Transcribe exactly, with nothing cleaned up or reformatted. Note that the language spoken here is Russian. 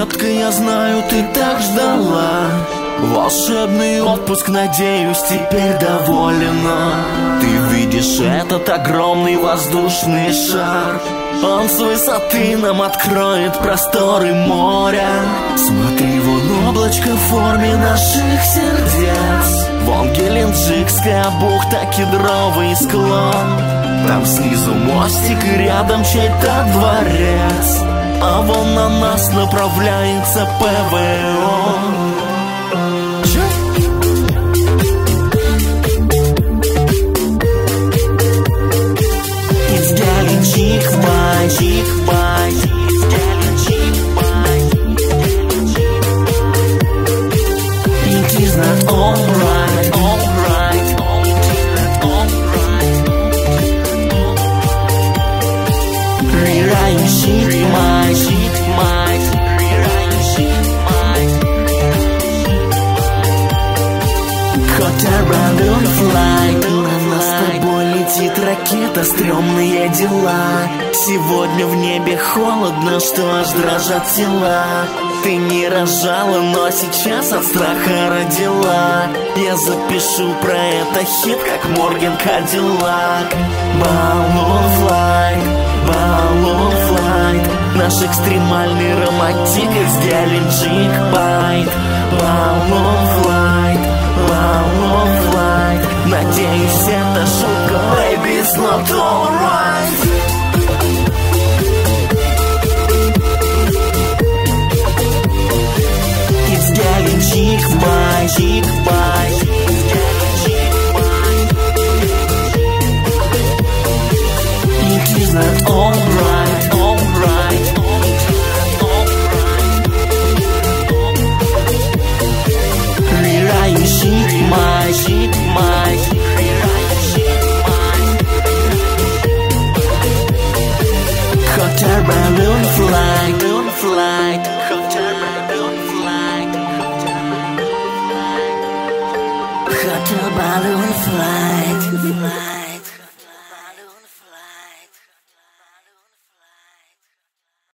детка, я знаю, ты так ждала волшебный отпуск, надеюсь, теперь доволена. Ты видишь этот огромный воздушный шар, он с высоты нам откроет просторы моря. Смотри, вон облачко в форме наших сердец. Вон Геленджикская бухта, кедровый склон. Там снизу мостик и рядом чей-то дворец. А вон на нас направляется ПВО. It's Геленджик-бай, Чик-бай. It is not alright, alright. Rewrite Чик-бай, Чик-бай. Hot air balloon flight. На нас с тобой летит ракета, стрёмные дела. Сегодня в небе холодно, что аж дрожат тела. Ты не рожала, но сейчас от страха родила. Я запишу про это хит, как Морген Кадиллак. Balloon flight, balloon flight. Наш экстремальный романтик из Геленджик-бай. Balloon flight, balloon flight. Надеюсь, это шутка, baby, it's not alright. It's Геленджик-бай, Чик-бай. It is not alright, alright. Rewrite Чик-бай, Чик-бай. Hot air balloon flight, balloon flight. Hot air balloon flight. Hot air balloon flight.